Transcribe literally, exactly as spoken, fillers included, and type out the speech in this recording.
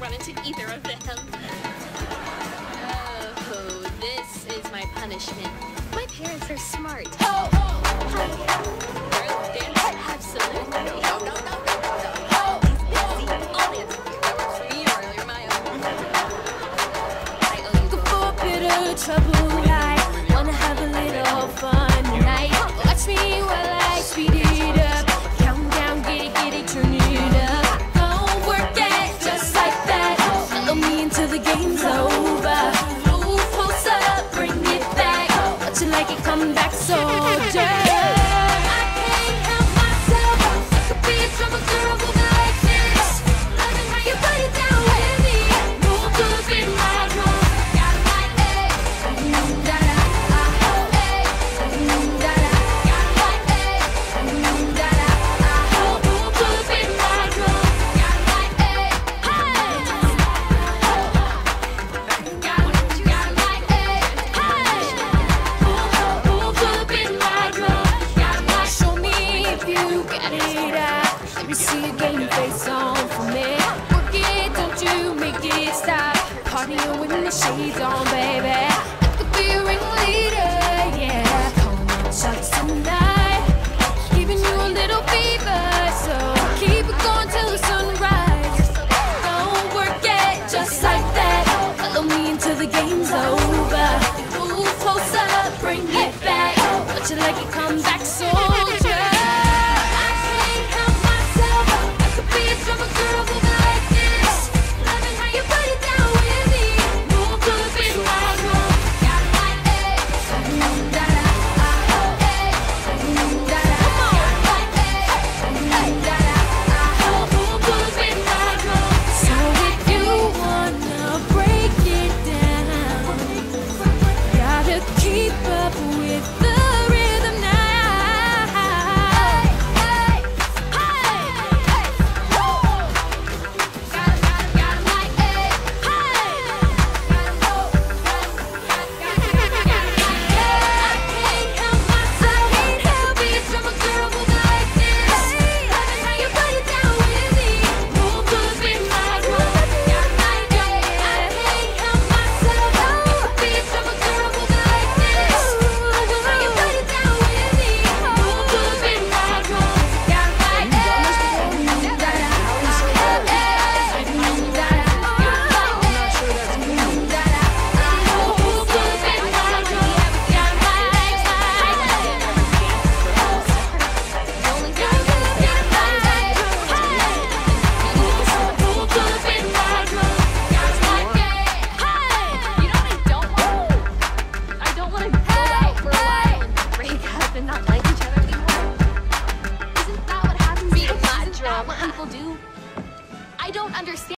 run into either of them. Oh, this is my punishment. My parents are smart. Oh, oh, absolutely. No, no, no, no, no, no. Oh, easy. All the answers. That works for me earlier, my own. I owe you for a bit of trouble. I wanna have a little fun tonight. Watch me while I speed it up. Count down, get it, get it, turn it up. Don't work it just like that. Follow me until the game's over. Move close up, bring it back. Watch it like it come back, soldier. Let me see your game face on for me. Work it, don't you make it stop. Partying with the shades on, baby. Could be a ringleader, yeah. Calling out shots tonight. Giving you a little fever, so keep it going till the sunrise. Don't work it just like that. Follow me until the game's over. Move closer, bring it back. Watch it like it come back, soldier. What people do. I don't understand.